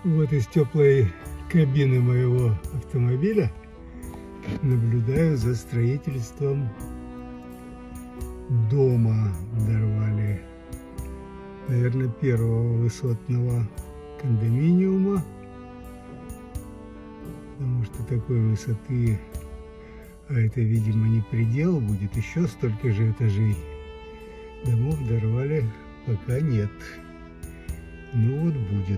Вот из теплой кабины моего автомобиля наблюдаю за строительством дома. Дорвали, наверное, первого высотного кондоминиума, потому что такой высоты, а это, видимо, не предел, будет еще столько же этажей. Домов дорвали пока нет. Ну вот будет.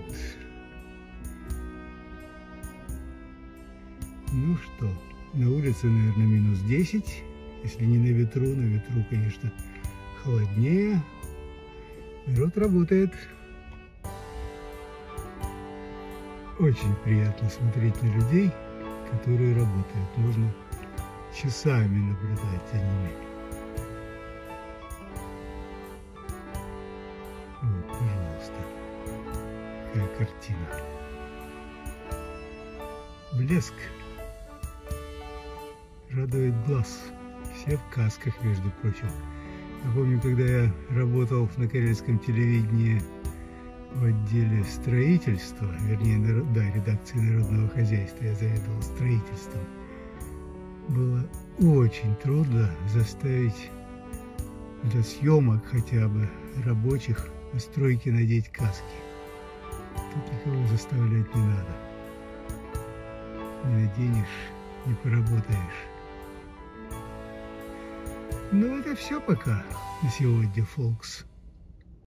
Ну что, на улице, наверное, минус 10. Если не на ветру, конечно, холоднее. Народ работает. Очень приятно смотреть на людей, которые работают. Можно часами наблюдать за ними. Вот, пожалуйста, какая картина. Блеск радует глаз. Все в касках, между прочим. Я помню, когда я работал на карельском телевидении в отделе строительства, вернее, редакции Народного хозяйства, я заведовал строительством, было очень трудно заставить для съемок хотя бы рабочих на стройке надеть каски. Тут никого заставлять не надо. Не наденешь, не поработаешь. Ну, это все пока на сегодня, folks.